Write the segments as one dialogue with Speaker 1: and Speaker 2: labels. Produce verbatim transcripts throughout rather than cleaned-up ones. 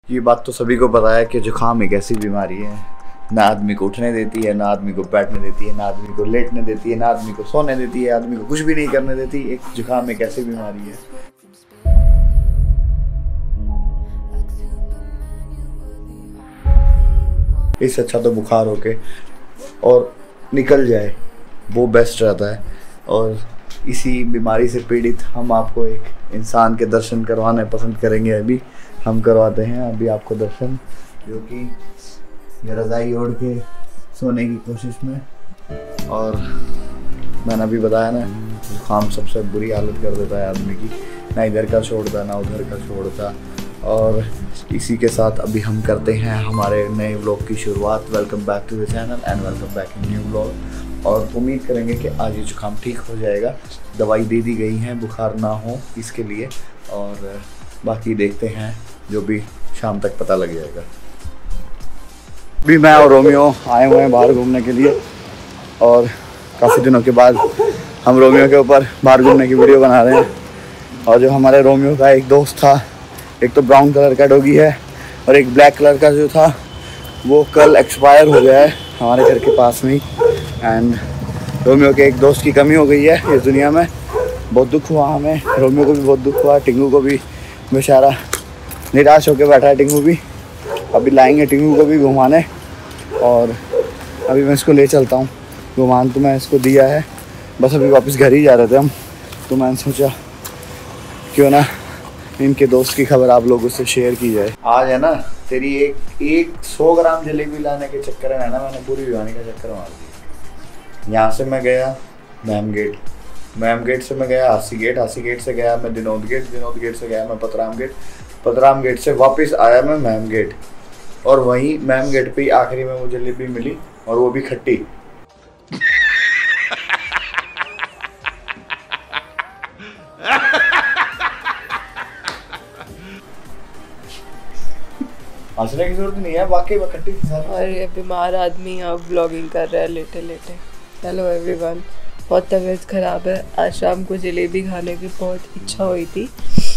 Speaker 1: ये बात तो सभी को पता है कि जुकाम एक ऐसी बीमारी है, ना आदमी को उठने देती है, ना आदमी को बैठने देती है, ना आदमी को लेटने देती है, ना आदमी को सोने देती है, आदमी को कुछ भी नहीं करने देती। एक जुकाम एक ऐसी बीमारी है। इससे अच्छा तो बुखार होके और निकल जाए वो बेस्ट रहता है। और इसी बीमारी से पीड़ित हम आपको एक इंसान के दर्शन करवाने पसंद करेंगे। अभी हम करवाते हैं अभी आपको दर्शन, जो कि ये रज़ाई ओढ़ के सोने की कोशिश में। और मैंने अभी बताया ना, जुकाम सबसे बुरी हालत कर देता है आदमी की, ना इधर का छोड़ता ना उधर का छोड़ता। और इसी के साथ अभी हम करते हैं हमारे नए व्लॉग की शुरुआत। Welcome back to the channel and welcome back in new vlog. और उम्मीद करेंगे कि आज ये जुकाम ठीक हो जाएगा। दवाई दे दी गई है बुखार ना हो इसके लिए, और बाकी देखते हैं जो भी शाम तक पता लग जाएगा। अभी मैं और रोमियो आए हुए हैं बाहर घूमने के लिए, और काफ़ी दिनों के बाद हम रोमियो के ऊपर बाहर घूमने की वीडियो बना रहे हैं। और जो हमारे रोमियो का एक दोस्त था, एक तो ब्राउन कलर का डॉगी है और एक ब्लैक कलर का जो था वो कल एक्सपायर हो गया है हमारे घर के पास में ही। एंड रोमियो के एक दोस्त की कमी हो गई है इस दुनिया में। बहुत दुख हुआ हमें, रोमियो को भी बहुत दुख हुआ, टिंगू को भी, बेचारा निराश होकर बैठा है टिंगू भी। अभी लाएंगे टिंगू को भी घुमाने, और अभी मैं इसको ले चलता हूँ घुमान। तो मैं इसको दिया है, बस अभी वापस घर ही जा रहे थे हम, तो मैंने सोचा क्यों ना इनके दोस्त की खबर आप लोगों से शेयर की जाए। आज है ना तेरी एक एक सौ ग्राम जलेबी लाने के चक्कर में है ना मैंने पूरी भिवानी का चक्कर मार दिया। यहाँ से मैं गया मैम गेट, मैम गेट से मैं गया हासी गेट, हासी गेट से गया मैं दिनोद गेट, दिनोद गेट से गया मैं पतराम गेट, पतराम गेट से वापस आया मैं मैम गेट, और वहीं मैम गेट पे ही आखिरी में वो जलेबी मिली, और वो भी खट्टी। हंसने की जरूरत नहीं है, वाकई में खट्टी थी।
Speaker 2: और ये बीमार आदमी यहाँ व्लॉगिंग कर रहा है लेटे लेटे। हेलो एवरीवन, बहुत तबीयत ख़राब है। आज शाम को जलेबी खाने की बहुत इच्छा हुई थी।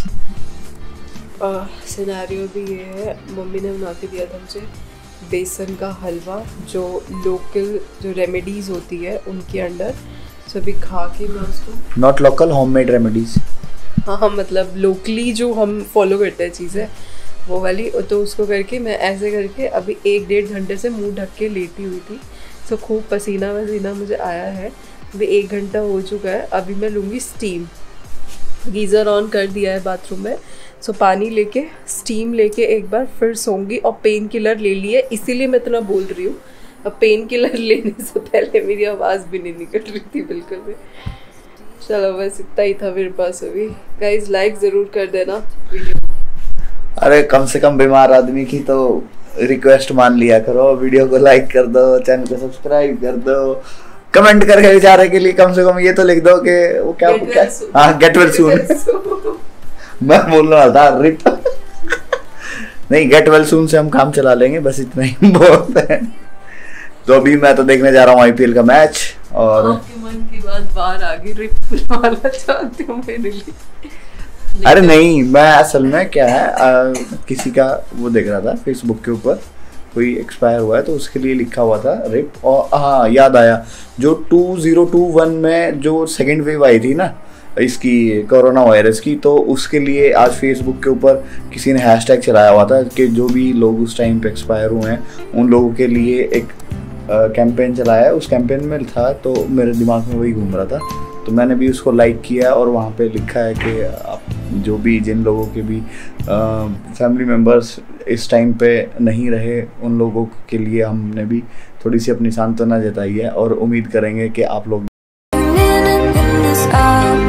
Speaker 2: सिनेरियो भी ये है, मम्मी ने बना के दिया था मुझे बेसन का हलवा, जो लोकल जो रेमेडीज़ होती है उनके अंडर। सो अभी खा के मैं उसको,
Speaker 1: नॉट लोकल, होममेड रेमेडीज़।
Speaker 2: हाँ हाँ, मतलब लोकली जो हम फॉलो करते हैं चीज़ें वो वाली। तो उसको करके मैं ऐसे करके अभी एक डेढ़ घंटे से मुंह ढक के लेटी हुई थी। सो खूब पसीना वसीना मुझे आया है। अभी एक घंटा हो चुका है। अभी मैं लूँगी स्टीम। गीज़र ऑन कर दिया है बाथरूम में। सो पानी लेके स्टीम लेके एक बार फिर सोऊंगी। और पेन किलर ले लिए, इसीलिए मैं इतना बोल रही हूँ। अब पेन किलर लेने से पहले मेरी आवाज़ भी नहीं निकल रही थी बिल्कुल भी। चलो बस इतना ही था मेरे पास अभी। गाइज लाइक ज़रूर कर देना वीडियो।
Speaker 1: अरे कम से कम बीमार आदमी की तो रिक्वेस्ट मान लिया करो, वीडियो को लाइक कर दो, चैनल को सब्सक्राइब कर दो, कमेंट करके बेचारे के लिए कम से कम ये तो लिख दो कि वो क्या क्या हाँ गेट वेल सून। मैं बोल रहा था रिप नहीं, गेट वेल सून से हम काम चला लेंगे, बस इतना ही बहुत है। तो अभी मैं तो देखने जा रहा हूँ आईपीएल का मैच। और
Speaker 2: आपके मन की बात बाहर आ गई, रिप वाला चाहती हूँ मेरे लिए।
Speaker 1: अरे नहीं, मैं असल में क्या है आ, किसी का वो देख रहा था फेसबुक के ऊपर, कोई एक्सपायर हुआ है तो उसके लिए लिखा हुआ था रिप। और हाँ याद आया, जो टू ज़ीरो टू वन में जो सेकेंड वेव आई थी ना इसकी कोरोना वायरस की, तो उसके लिए आज फेसबुक के ऊपर किसी ने हैशटैग चलाया हुआ था कि जो भी लोग उस टाइम पे एक्सपायर हुए हैं उन लोगों के लिए एक कैंपेन चलाया है। उस कैंपेन में था तो मेरे दिमाग में वही घूम रहा था, तो मैंने भी उसको लाइक किया। और वहाँ पे लिखा है कि आप जो भी जिन लोगों के भी फैमिली मेम्बर्स इस टाइम पे नहीं रहे उन लोगों के लिए हमने भी थोड़ी सी अपनी सांत्वना जताई है, और उम्मीद करेंगे कि आप लोग